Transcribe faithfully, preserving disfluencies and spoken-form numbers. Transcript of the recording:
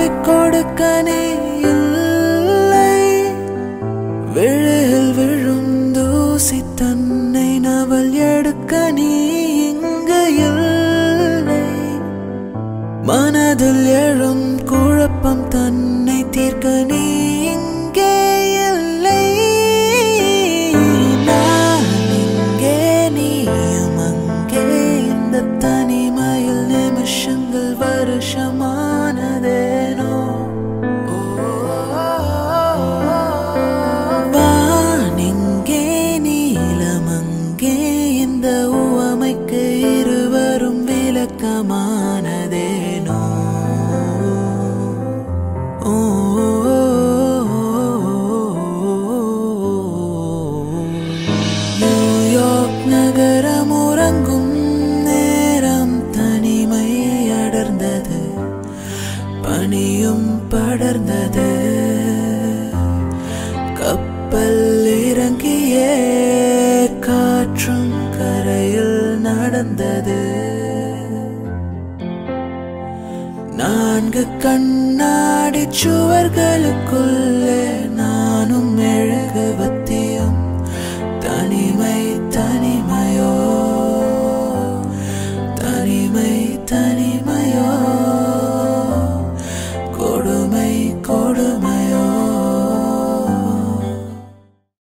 கொடுக்க நீ இல்லை. விழில் விழும் தூசி தன்னை நவல் எடுக்க நீ இங்கு இல்லை. மனதில் எழும் குழப்பம் தன்னை தீர்க்க நீ இங்கே இல்லை. நான் இங்கே நீயும் அங்கே, இந்த தனிமையில் நிமிஷங்கள் வருஷமானதேனோ. வானிங்கே நீலமங்கே, இந்த உவமைக்கு இருவரும் விளக்கமானதேனோ. நியூயார்க் நகரம் உறங்கும் நேரம் தனிமை அடர்ந்தது, பனியும் படர்ந்தது. கப்பல் இறங்கியே காற்றும் கரையில் நடந்தது. நான்கு கண்ணாடி சுவர்களுக்குள்ளே நானும் மெழுகுவத்தியும். தனிமை தனிமையோ, தனிமை தனிமையோ, கொடுமை கொடுமை.